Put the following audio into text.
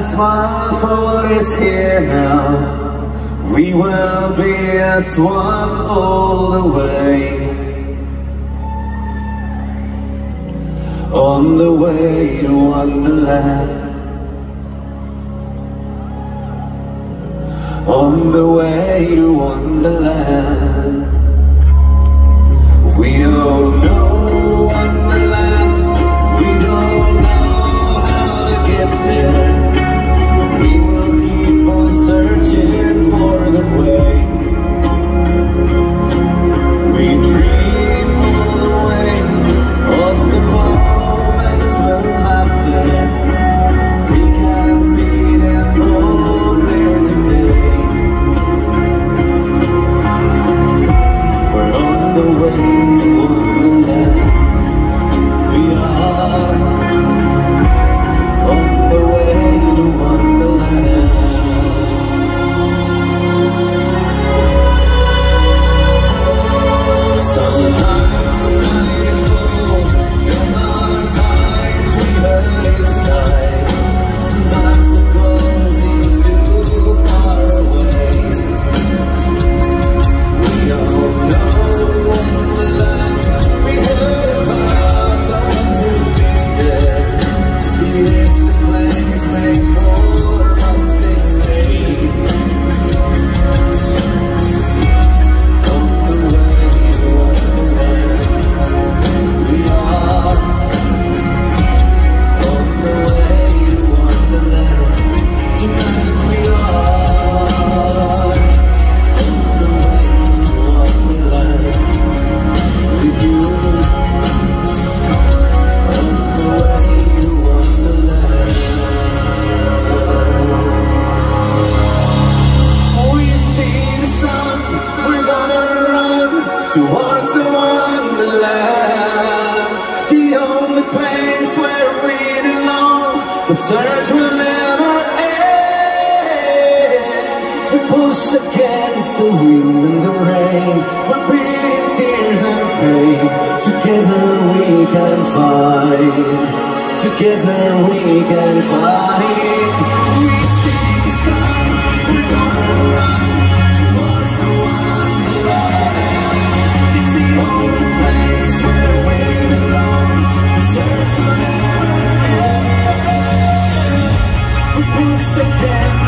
smile for what is here now. We will be as one all the way. On the way to Wonderland. On the way to Wonderland. We don't know Wonderland. We don't know how to get there. We will keep on searching for the way. We dream all the way of the moments we'll have there. We can see them all clear today. We're on the way to Wonderland. We are on the way to Wonderland. Sometimes the night is cold, and other times we hurt inside. Sometimes the goal seems too far away. We don't know Wonderland. We heard about the ones who've been there. It is a place made for us, they say. On the way to Wonderland. We are on the way to Wonderland. Tonight we are on the way to Wonderland. With you, on the way to Wonderland. We see the sun, we're gonna run towards the Wonderland. The only place where we belong. The search will never end. We push against the wind and the rain. We're bleeding tears and pain. Together we can fight. Together we can fight. We see the sun, we're gonna run towards the Wonderland. It's the only place where we belong. The search will never end. We push against